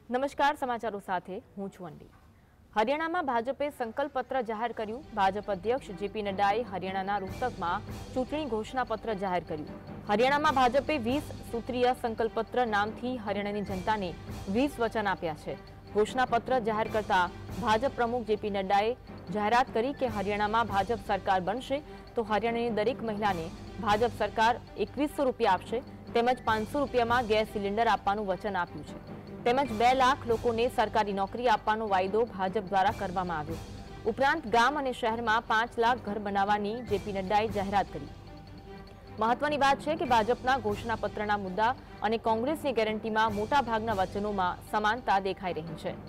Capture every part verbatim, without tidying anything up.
નમસ્કાર, સમાચારો સાથે હું છું અંડી। હરિયાણામાં ભાજપે સંકલ્પ પત્ર જાહેર કર્યું। ભાજપ અધ્યક્ષ જેપી નડ્ડાએ હરિયાણાના રોહતકમાં ચૂંટણી ઘોષણાપત્ર જાહેર કર્યું। હરિયાણામાં ભાજપે વીસ સૂત્રીય સંકલ્પ પત્ર નામથી હરિયાણાની જનતાને વીસ વચન આપ્યા છે। ઘોષણાપત્ર જાહેર કરતા ભાજપ પ્રમુખ જેપી નડ્ડાએ જાહેરાત કરી કે હરિયાણામાં ભાજપ સરકાર બનશે તો હરિયાણાની દરેક મહિલાને ભાજપ સરકાર એકવીસો રૂપિયા આપશે તેમજ પાંચસો રૂપિયામાં ગેસ સિલિન્ડર આપવાનું વચન આપ્યું છે। તેમજ બે લાખ લોકોને સરકારી નોકરી આપવાનો વાયદો ભાજપ દ્વારા કરવામાં આવ્યો। ઉપરાંત ગામ અને શહેરમાં પાંચ લાખ ઘર બનાવવાની જેપી નડ્ડાએ જાહેરાત કરી। મહત્વની વાત છે કે ભાજપના ઘોષણાપત્રના મુદ્દા અને કોંગ્રેસની ગેરંટીમાં મોટાભાગના વચનોમાં સમાનતા દેખાઈ રહી છે।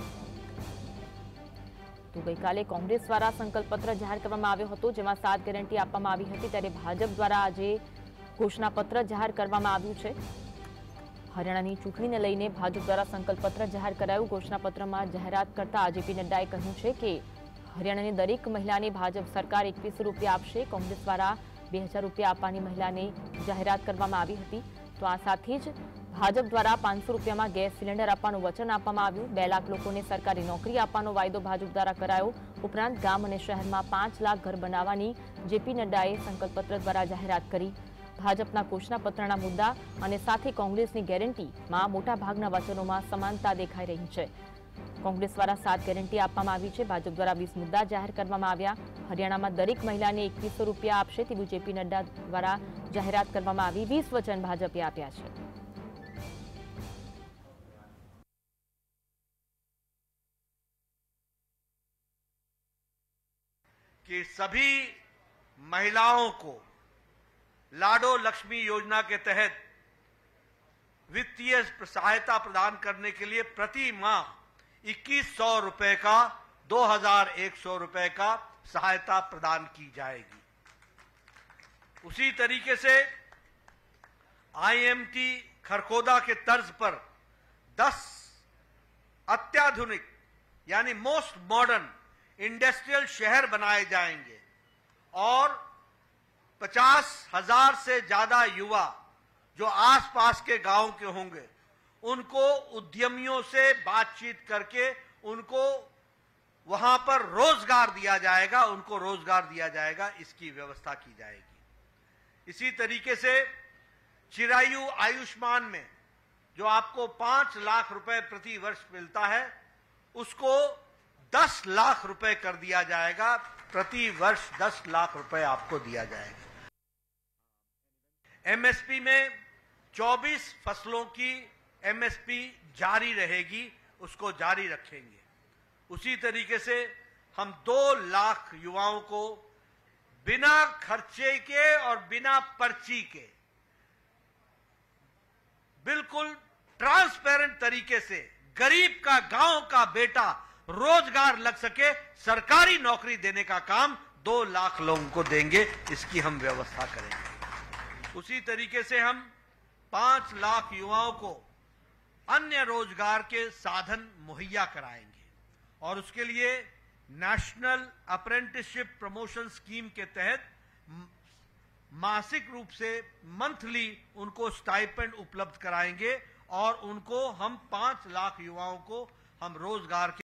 તો ગઈકાલે કોંગ્રેસ દ્વારા સંકલ્પપત્ર જાહેર કરવામાં આવ્યો હતો, જેમાં સાત ગેરંટી આપવામાં આવી હતી, ત્યારે ભાજપ દ્વારા આજે ઘોષણાપત્ર જાહેર કરવામાં આવ્યું છે। હરિયાણાની ચૂંટણીને લઈને ભાજપ દ્વારા સંકલ્પપત્ર જાહેર કરાયું। ઘોષણાપત્રમાં જાહેરાત કરતા જેપી નડ્ડાએ કહ્યું છે કે હરિયાણાની દરેક મહિલાને ભાજપ સરકાર એકવીસો રૂપિયા આપશે। કોંગ્રેસ દ્વારા બે હજાર રૂપિયા આપવાની મહિલાને જાહેરાત કરવામાં આવી હતી। તો આ સાથે જ ભાજપ દ્વારા પાંચસો રૂપિયામાં ગેસ સિલિન્ડર આપવાનું વચન આપવામાં આવ્યું। બે લાખ લોકોને સરકારી નોકરી આપવાનો વાયદો ભાજપ દ્વારા કરાયો। ઉપરાંત ગામ અને શહેરમાં પાંચ લાખ ઘર બનાવવાની જેપી નડ્ડાએ સંકલ્પપત્ર દ્વારા જાહેરાત કરી। ભાજપના ઘોષણાપત્રના મુદ્દા અને સાથે કોંગ્રેસની ગેરંટીમાં મોટાભાગના વચનોમાં સમાનતા દેખાઈ રહી છે। કોંગ્રેસ દ્વારા સાત ગેરંટી આપવામાં આવી છે, ભાજપ દ્વારા વીસ મુદ્દા જાહેર કરવામાં આવ્યા। હરિયાણામાં દરેક મહિલાને એકવીસો રૂપિયા આપશે તેવું જેપી નડ્ડા દ્વારા જાહેરાત કરવામાં આવી। વીસ વચન ભાજપે આપ્યા છે। कि सभी महिलाओं को लाडो लक्ष्मी योजना के तहत वित्तीय सहायता प्रदान करने के लिए प्रति माह इक्कीस सौ रुपए का दो हजार एक सौ रुपए का सहायता प्रदान की जाएगी। उसी तरीके से आईएमटी खरखोदा के तर्ज पर दस अत्याधुनिक यानी मोस्ट मॉडर्न इंडस्ट्रियल शहर बनाए जाएंगे और पचास हजार से ज्यादा युवा जो आसपास के गांव के होंगे उनको उद्यमियों से बातचीत करके उनको वहां पर रोजगार दिया जाएगा, उनको रोजगार दिया जाएगा, इसकी व्यवस्था की जाएगी। इसी तरीके से चिरायु आयुष्मान में जो आपको पांच लाख रुपए प्रति वर्ष मिलता है उसको दस लाख रुपए कर दिया जाएगा। प्रति वर्ष दस लाख रुपए आपको दिया जाएगा। एमएसपी में चौबीस फसलों की एमएसपी जारी रहेगी, उसको जारी रखेंगे। उसी तरीके से हम दो लाख युवाओं को बिना खर्चे के और बिना पर्ची के बिल्कुल ट्रांसपेरेंट तरीके से गरीब का गांव का बेटा रोजगार लग सके, सरकारी नौकरी देने का काम दो लाख लोगों को देंगे, इसकी हम व्यवस्था करेंगे। उसी तरीके से हम पांच लाख युवाओं को अन्य रोजगार के साधन मुहैया कराएंगे और उसके लिए नेशनल अप्रेंटिसशिप प्रमोशन स्कीम के तहत मासिक रूप से मंथली उनको स्टाइपेंड उपलब्ध कराएंगे और उनको हम पांच लाख युवाओं को हम रोजगार के